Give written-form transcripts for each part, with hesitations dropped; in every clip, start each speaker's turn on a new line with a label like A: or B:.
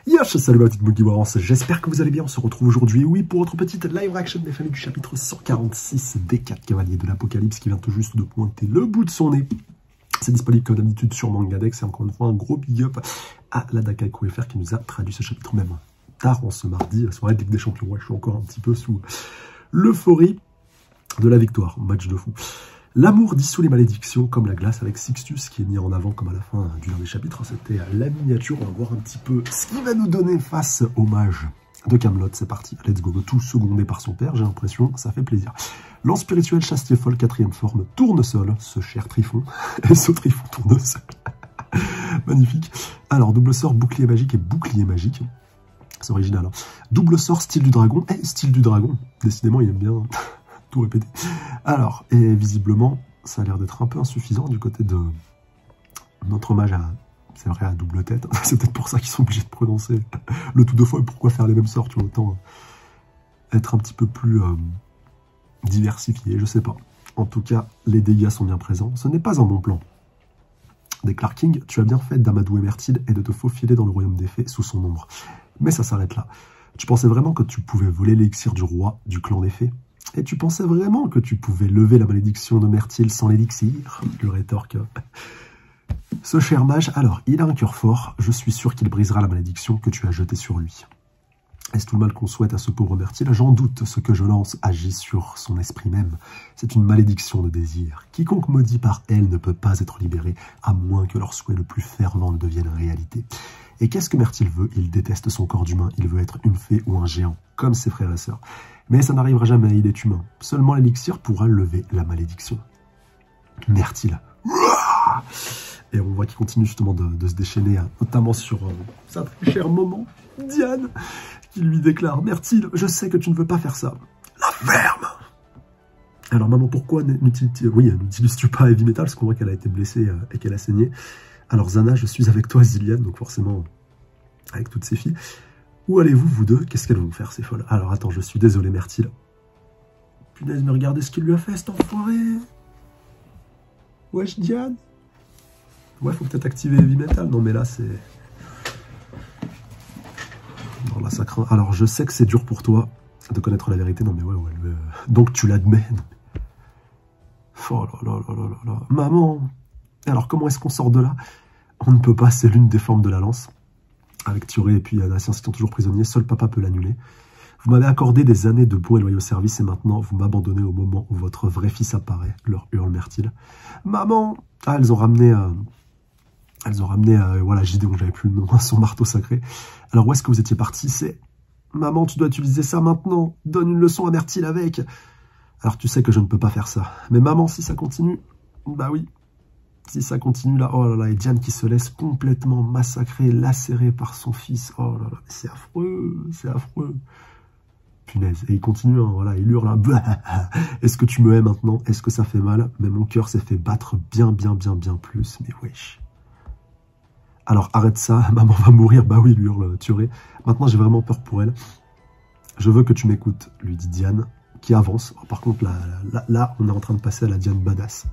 A: Yosh, salut ma petite Mugiwarance, j'espère que vous allez bien, on se retrouve aujourd'hui, oui, pour votre petite live reaction des familles du chapitre 146 des 4 cavaliers de l'Apocalypse qui vient tout juste de pointer le bout de son nez. C'est disponible comme d'habitude sur Mangadex, et encore une fois un gros big up à la Dakai FR qui nous a traduit ce chapitre même tard en ce mardi, soirée de Ligue des Champions. Ouais, je suis encore un petit peu sous l'euphorie de la victoire, match de fou. L'amour dissout les malédictions comme la glace avec Sixtus qui est mis en avant comme à la fin du dernier chapitre. C'était la miniature, on va voir un petit peu ce qu'il va nous donner face au mage de Camelot. C'est parti, let's go, tout secondé par son père, j'ai l'impression, ça fait plaisir. Lance spirituel, chastier folle, 4e forme, tournesol, ce cher Trifon, et ce Trifon tournesol. Magnifique. Alors, double sort, bouclier magique et bouclier magique. C'est original. Hein. Double sort, style du dragon, et style du dragon. Décidément, il aime bien tout répéter. Alors, et visiblement, ça a l'air d'être un peu insuffisant du côté de notre mage à... C'est vrai, à double tête. C'est peut-être pour ça qu'ils sont obligés de prononcer le tout deux fois. Et pourquoi faire les mêmes sorts, tu vois, autant être un petit peu plus diversifié, je sais pas. En tout cas, les dégâts sont bien présents. Ce n'est pas un bon plan. Déclare King, tu as bien fait d'amadouer Myrtille et de te faufiler dans le royaume des fées sous son ombre. Mais ça s'arrête là. Tu pensais vraiment que tu pouvais voler l'élixir du roi du clan des fées? Et tu pensais vraiment que tu pouvais lever la malédiction de Myrtille sans l'élixir? Le rétorque. Ce cher mage, alors, il a un cœur fort. Je suis sûr qu'il brisera la malédiction que tu as jetée sur lui. Est-ce tout le mal qu'on souhaite à ce pauvre Myrtille? J'en doute, ce que je lance agit sur son esprit même. C'est une malédiction de désir. Quiconque maudit par elle ne peut pas être libéré, à moins que leur souhait le plus fervent ne devienne réalité. Et qu'est-ce que Myrtille veut? Il déteste son corps d'humain, il veut être une fée ou un géant, comme ses frères et sœurs. Mais ça n'arrivera jamais, il est humain. Seulement l'élixir pourra lever la malédiction. Myrtille. Et on voit qu'il continue justement de se déchaîner, notamment sur sa très chère maman, Diane, qui lui déclare « Myrtille, je sais que tu ne veux pas faire ça. La ferme !» Alors maman, pourquoi n'utilises-tu pas Heavy Metal? Parce qu'on voit qu'elle a été blessée et qu'elle a saigné. Alors Zana, je suis avec toi, Ziliane, donc forcément avec toutes ces filles. Où allez-vous, vous deux? Qu'est-ce qu'elles vont faire, ces folles? Alors attends, je suis désolé, Myrtille. Punaise, mais regardez ce qu'il lui a fait, cet enfoiré. Wesh, Diane. Ouais, faut peut-être activer Heavy Metal. Non, mais là, c'est... Non, là, ça craint. Alors, je sais que c'est dur pour toi de connaître la vérité. Non, mais ouais. Donc, tu l'admets. Oh là là là là là. Maman. Alors, comment est-ce qu'on sort de là? On ne peut pas, c'est l'une des formes de la lance. Avec Thuré et puis Anassien qui sont toujours prisonniers. Seul papa peut l'annuler. Vous m'avez accordé des années de bons et loyaux services et maintenant, vous m'abandonnez au moment où votre vrai fils apparaît. Leur hurle Myrtille. Maman. Ah, elles ont ramené... voilà, Gideon, j'avais plus le nom, son marteau sacré. Alors, où est-ce que vous étiez parti? C'est... Maman, tu dois utiliser ça maintenant. Donne une leçon à Myrtille avec. Alors, tu sais que je ne peux pas faire ça. Mais maman, si ça continue... Bah oui. Si ça continue là... Oh là là, et Diane qui se laisse complètement massacrer, lacérer par son fils. Oh là là, c'est affreux, c'est affreux. Punaise. Et il continue, hein, voilà, il hurle. Est-ce que tu me hais maintenant? Est-ce que ça fait mal? Mais mon cœur s'est fait battre bien plus. Mais wesh. Alors arrête ça, maman va mourir. Bah oui, lui hurle Thuré. Maintenant j'ai vraiment peur pour elle. Je veux que tu m'écoutes, lui dit Diane, qui avance. Oh, par contre là, on est en train de passer à la Diane badass.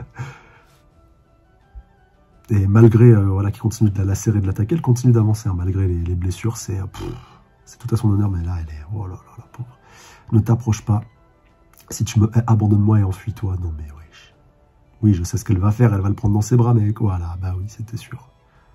A: Et malgré voilà, qu'il continue de la lacérer, de l'attaquer, elle continue d'avancer, hein, malgré les blessures. C'est tout à son honneur, mais là elle est... Oh là là, la pauvre. Ne t'approche pas. Si tu me hais, abandonne-moi et enfuis-toi. Non mais wesh. Oui, je sais ce qu'elle va faire, elle va le prendre dans ses bras, mais voilà, bah oui, c'était sûr.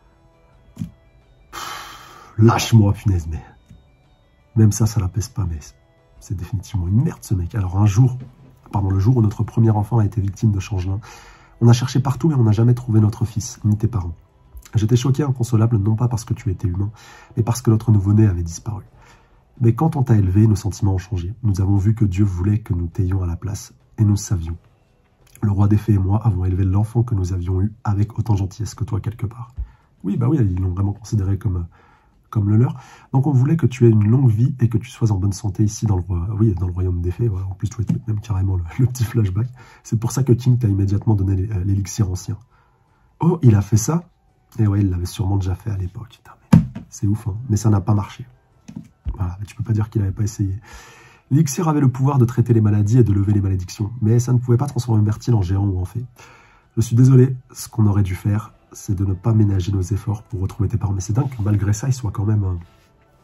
A: Lâche-moi, punaise, mais... Même ça la pèse pas, mais c'est définitivement une merde, ce mec. Alors, le jour où notre premier enfant a été victime de changelin, on a cherché partout, mais on n'a jamais trouvé notre fils, ni tes parents. J'étais choqué, inconsolable, non pas parce que tu étais humain, mais parce que notre nouveau-né avait disparu. Mais quand on t'a élevé, nos sentiments ont changé. Nous avons vu que Dieu voulait que nous t'ayons à la place, et nous savions. Le roi des fées et moi avons élevé l'enfant que nous avions eu avec autant gentillesse que toi, quelque part. Oui, bah oui, ils l'ont vraiment considéré comme le leur. Donc on voulait que tu aies une longue vie et que tu sois en bonne santé ici dans le royaume des fées. Voilà. En plus, tu vois même carrément le petit flashback. C'est pour ça que King t'a immédiatement donné l'élixir ancien. Oh, il a fait ça? Et ouais, il l'avait sûrement déjà fait à l'époque. C'est ouf, hein. Mais ça n'a pas marché. Voilà, mais tu peux pas dire qu'il n'avait pas essayé. L'élixir avait le pouvoir de traiter les maladies et de lever les malédictions, mais ça ne pouvait pas transformer Myrtille en géant ou en fée. Je suis désolé, ce qu'on aurait dû faire, c'est de ne pas ménager nos efforts pour retrouver tes parents. Mais c'est dingue que malgré ça, ils soient quand même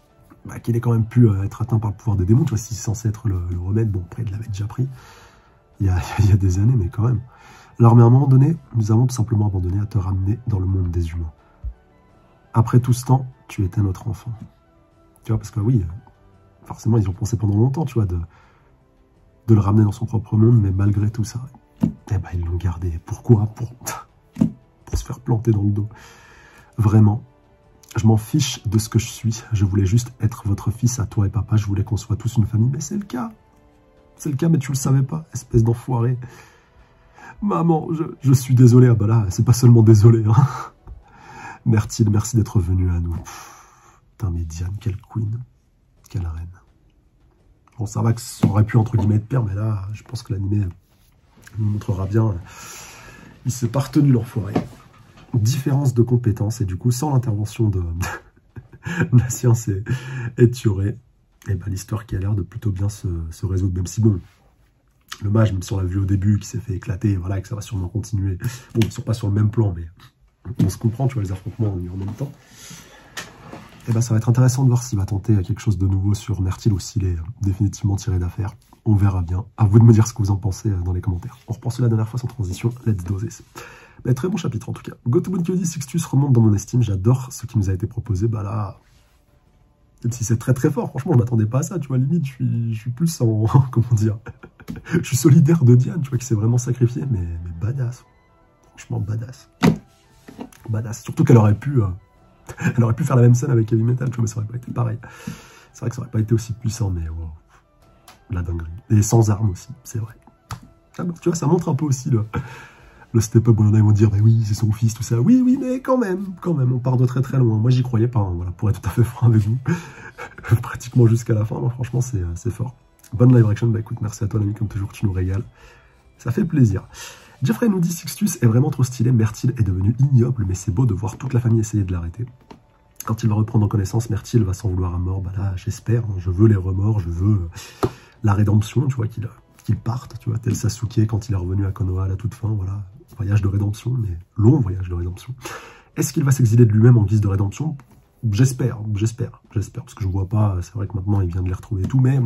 A: bah, qu'il ait quand même pu être atteint par le pouvoir des démons, tu vois, si c'est censé être le remède, bon, après, il l'avait déjà pris, il y a des années, mais quand même. Alors, mais à un moment donné, nous avons tout simplement abandonné à te ramener dans le monde des humains. Après tout ce temps, tu étais notre enfant. Tu vois, parce que oui, forcément, ils ont pensé pendant longtemps, tu vois, de le ramener dans son propre monde, mais malgré tout ça, eh ben, ils l'ont gardé. Pourquoi? Pour se faire planter dans le dos. Vraiment, je m'en fiche de ce que je suis. Je voulais juste être votre fils à toi et papa. Je voulais qu'on soit tous une famille, mais c'est le cas. C'est le cas, mais tu le savais pas, espèce d'enfoiré. Maman, je suis désolé. Ah bah là, c'est pas seulement désolé, hein. Myrtille, merci d'être venu à nous. Putain, mais Diane, quelle queen. Quelle reine. Bon, ça va que ça aurait pu, entre guillemets, être pire, mais là, je pense que l'animé nous montrera bien. Il s'est pas retenu, l'enfoiré. Différence de compétences, et du coup, sans l'intervention de la science et Tioré, et ben, l'histoire qui a l'air de plutôt bien se résoudre, même si bon, le mage, même si on l'a vu au début, qui s'est fait éclater, voilà, et que ça va sûrement continuer. Bon, ils ne sont pas sur le même plan, mais on se comprend, tu vois, les affrontements ont eu en même temps. Et ben, ça va être intéressant de voir s'il va tenter quelque chose de nouveau sur Myrtille ou s'il est définitivement tiré d'affaire. On verra bien. À vous de me dire ce que vous en pensez dans les commentaires. On reprend la dernière fois sans transition. Let's do this. Mais très bon chapitre en tout cas. Gotomoon qui dit Sixtus remonte dans mon estime. J'adore ce qui nous a été proposé. Bah là, même si c'est très très fort, franchement, je m'attendais pas à ça. Tu vois, limite, je suis plus en. Comment dire, je suis solidaire de Diane, tu vois, qui s'est vraiment sacrifiée. Mais badass. Franchement, badass. Badass. Surtout qu'elle aurait pu. Elle aurait pu faire la même scène avec Heavy Metal, tu vois, mais ça aurait pas été pareil. C'est vrai que ça aurait pas été aussi puissant, mais wow. La dinguerie. Et sans armes aussi, c'est vrai. Ah bah, tu vois, ça montre un peu aussi le step-up où il y en a, ils vont dire, bah oui, c'est son fils, tout ça. Oui, mais quand même, on part de très très loin. Moi, j'y croyais pas, hein, voilà, pour être tout à fait franc avec vous. Pratiquement jusqu'à la fin, franchement, c'est fort. Bonne live action, bah écoute, merci à toi, l'ami, comme toujours, tu nous régales. Ça fait plaisir. Jeffrey nous dit Sixtus est vraiment trop stylé, Myrtille est devenu ignoble, mais c'est beau de voir toute la famille essayer de l'arrêter. Quand il va reprendre en connaissance, Myrtille va s'en vouloir à mort. Bah là, j'espère, hein, je veux les remords, je veux la rédemption, tu vois, qu'il parte, tu vois, tel Sasuke quand il est revenu à Konoha à la toute fin, voilà, voyage de rédemption, mais long voyage de rédemption. Est-ce qu'il va s'exiler de lui-même en guise de rédemption? J'espère, parce que je vois pas, c'est vrai que maintenant il vient de les retrouver et tout, mais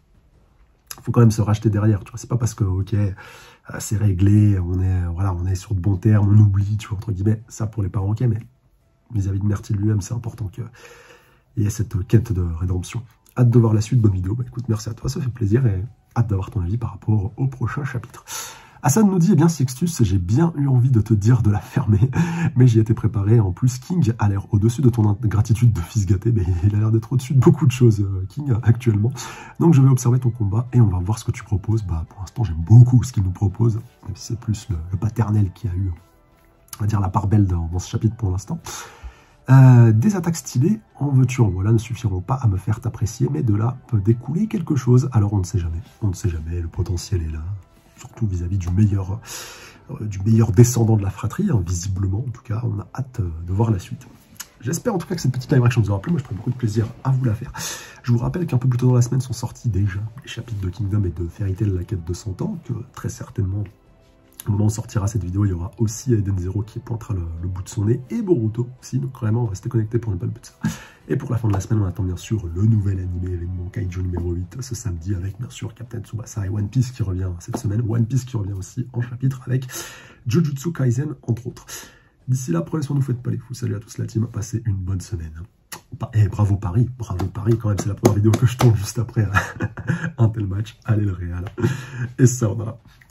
A: il faut quand même se racheter derrière, tu vois, c'est pas parce que, ok, c'est réglé, on est sur de bons termes, on oublie, tu vois, entre guillemets, ça pour les parents, ok, mais vis-à-vis de Myrtille lui-même, c'est important qu'il y ait cette quête de rédemption. Hâte de voir la suite, bonne vidéo, bah écoute, merci à toi, ça fait plaisir, et hâte d'avoir ton avis par rapport au prochain chapitre. Hassan nous dit, eh bien Sixtus, j'ai bien eu envie de te dire de la fermer, mais j'y étais préparé. En plus, King a l'air au-dessus de ton ingratitude de fils gâté, mais il a l'air d'être au-dessus de beaucoup de choses, King, actuellement. Donc je vais observer ton combat et on va voir ce que tu proposes. Bah, pour l'instant, j'aime beaucoup ce qu'il nous propose, même si c'est plus le paternel qui a eu, on va dire, la part belle dans ce chapitre pour l'instant. Des attaques stylées, en veux-tu en voilà, ne suffiront pas à me faire t'apprécier, mais de là peut découler quelque chose. Alors on ne sait jamais, le potentiel est là. Surtout vis-à-vis du meilleur descendant de la fratrie, hein, visiblement, en tout cas, on a hâte de voir la suite. J'espère en tout cas que cette petite live action vous aura plu, moi je prends beaucoup de plaisir à vous la faire. Je vous rappelle qu'un peu plus tôt dans la semaine sont sortis déjà les chapitres de Kingdom et de Fairy Tail, la quête de 100 ans, que très certainement, au moment où sortira cette vidéo, il y aura aussi Eden Zero qui pointera le bout de son nez, et Boruto aussi, donc vraiment restez connectés pour ne pas le but de ça. Et pour la fin de la semaine, on attend bien sûr le nouvel animé événement Kaiju numéro 8 ce samedi avec bien sûr Captain Tsubasa et One Piece qui revient cette semaine. One Piece qui revient aussi en chapitre avec Jujutsu Kaisen entre autres. D'ici là, prenez soin de vous, faites pas les fous. Salut à tous la team, passez une bonne semaine. Et bravo Paris quand même, c'est la première vidéo que je tourne juste après un tel match. Allez le Real. Et ça on a.